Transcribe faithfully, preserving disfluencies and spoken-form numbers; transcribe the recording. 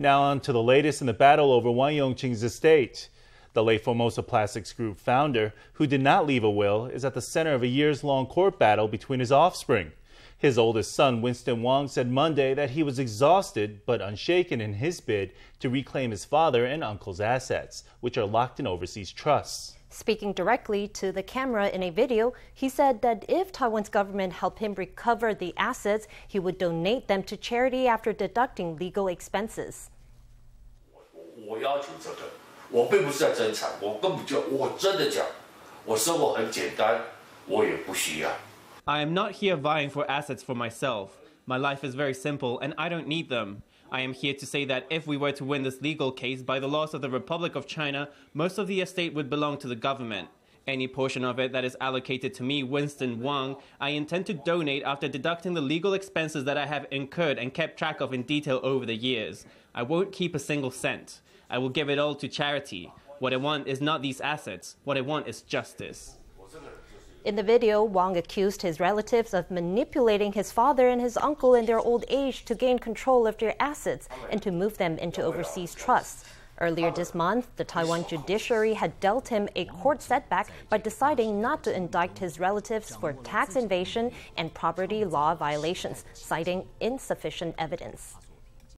Now on to the latest in the battle over Wang Yung-ching's estate. The late Formosa Plastics Group founder, who did not leave a will, is at the center of a years-long court battle between his offspring. His oldest son, Winston Wang, said Monday that he was exhausted but unshaken in his bid to reclaim his father and uncle's assets, which are locked in overseas trusts. Speaking directly to the camera in a video, he said that if Taiwan's government helped him recover the assets, he would donate them to charity after deducting legal expenses. 我要求这个，我并不是在争产，我根本就我真的讲，我生活很简单，我也不需要。 I am not here vying for assets for myself. My life is very simple and I don't need them. I am here to say that if we were to win this legal case by the laws of the Republic of China, most of the estate would belong to the government. Any portion of it that is allocated to me, Winston Wang, I intend to donate after deducting the legal expenses that I have incurred and kept track of in detail over the years. I won't keep a single cent. I will give it all to charity. What I want is not these assets. What I want is justice. In the video, Wang accused his relatives of manipulating his father and his uncle in their old age to gain control of their assets and to move them into overseas trusts. Earlier this month, the Taiwan judiciary had dealt him a court setback by deciding not to indict his relatives for tax evasion and property law violations, citing insufficient evidence.